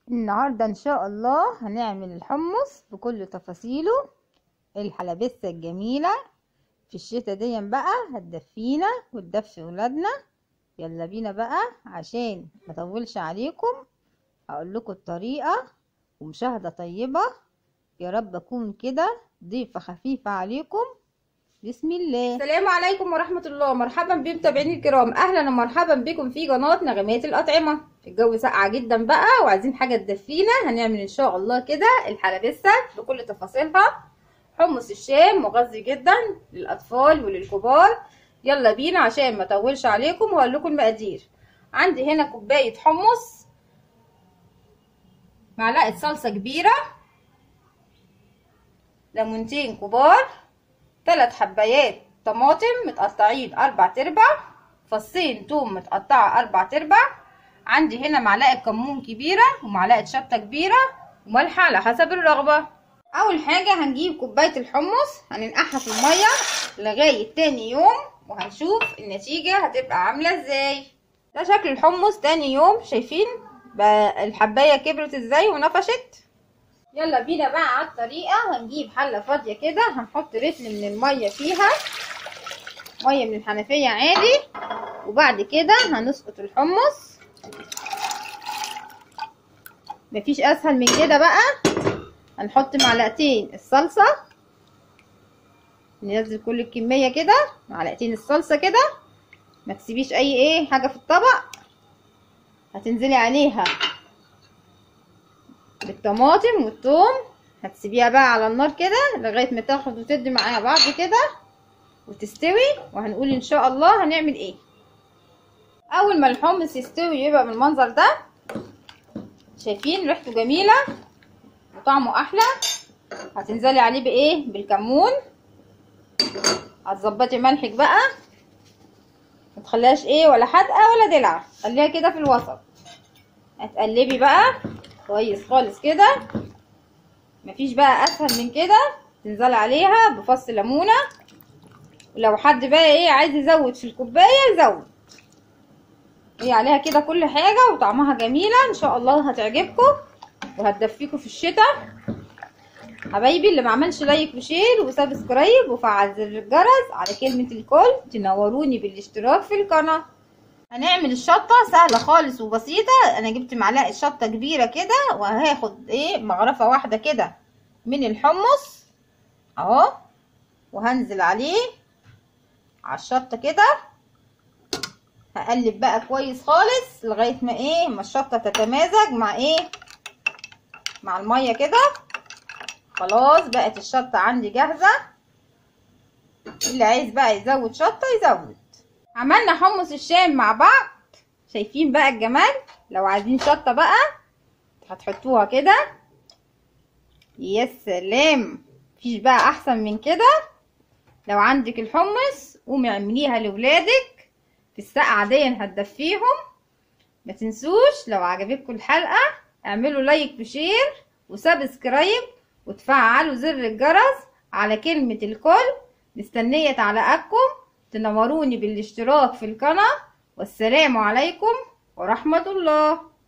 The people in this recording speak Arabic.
النهاردة ان شاء الله هنعمل الحمص بكل تفاصيله. الحلبسة الجميلة في الشتا دي بقى هتدفينا وتدفي ولادنا. يلا بينا بقى عشان ما اطولش عليكم، هقول لكم الطريقة ومشاهدة طيبة. يا رب اكون كده ضيفة خفيفة عليكم. بسم الله. السلام عليكم ورحمة الله. مرحبا بمتابعيني الكرام، اهلا ومرحبا بكم في قناة نغمات الأطعمة. الجو ساقعة جدا بقى وعايزين حاجة تدفينا. هنعمل ان شاء الله كده الحلبسة بكل تفاصيلها. حمص الشام مغذي جدا للأطفال وللكبار. يلا بينا عشان ما اطولش عليكم وهقول لكم المقادير. عندي هنا كوباية حمص، معلقة صلصة كبيرة، ليمونتين كبار، 3 حبايات طماطم متقطعين 4/4، فصين توم متقطعه 4/4. عندي هنا معلقه كمون كبيره ومعلقه شطه كبيره وملح على حسب الرغبه. اول حاجه هنجيب كوبايه الحمص هننقعها في الميه لغايه تاني يوم وهنشوف النتيجه هتبقى عامله ازاي. ده شكل الحمص تاني يوم، شايفين بقى الحبايه كبرت ازاي ونفشت. يلا بينا بقى على الطريقه. هنجيب حله فاضيه كده، هنحط رتل من الميه فيها، ميه من الحنفيه عادي، وبعد كده هنسقط الحمص. مفيش اسهل من كده بقى. هنحط معلقتين الصلصه، ننزل كل الكميه كده، معلقتين الصلصه كده. ما تسيبيش اي حاجه في الطبق، هتنزلي عليها بالطماطم والثوم، هتسيبيها بقى على النار كده لغايه ما تاخد وتدي معاها بعض كده وتستوي. وهنقول ان شاء الله هنعمل ايه. اول ما الحمص يستوي يبقى بالمنظر ده، شايفين ريحته جميله وطعمه احلى. هتنزلي عليه بالكمون. هتظبطي ملحك بقى، ما تخليهاش ولا حادقه ولا دلعه، خليها كده في الوسط. هتقلبي بقى كويس خالص كده. مفيش بقى اسهل من كده. تنزلي عليها بفص ليمونه، ولو حد بقى عايز يزود في الكوبايه يزود. عليها كده كل حاجه وطعمها جميله ان شاء الله هتعجبكم وهتدفيكم في الشتاء. حبايبي اللي ما عملش لايك وشير وسبسكرايب وفعل زر الجرس على كلمه الكل، تنوروني بالاشتراك في القناه. هنعمل الشطه سهله خالص وبسيطه. انا جبت معلقه شطه كبيره كده، وهاخد مغرفه واحده كده من الحمص اهو، وهنزل عليه على الشطه كده. هقلب بقى كويس خالص لغايه ما الشطه تتمازج مع الميه كده. خلاص بقت الشطه عندي جاهزه. اللي عايز بقى يزود شطه يزود. عملنا حمص الشام مع بعض، شايفين بقى الجمال. لو عايزين شطه بقى هتحطوها كده. يا سلام، مفيش بقى احسن من كده. لو عندك الحمص قومي اعمليها لاولادك في السقعه دي هتدفيهم. ما تنسوش لو عجبتكم الحلقه اعملوا لايك وشير وسبسكرايب وتفعلوا زر الجرس على كلمه الكل. مستنيه تعليقاتكم، تنوروني بالاشتراك في القناه. والسلام عليكم ورحمه الله.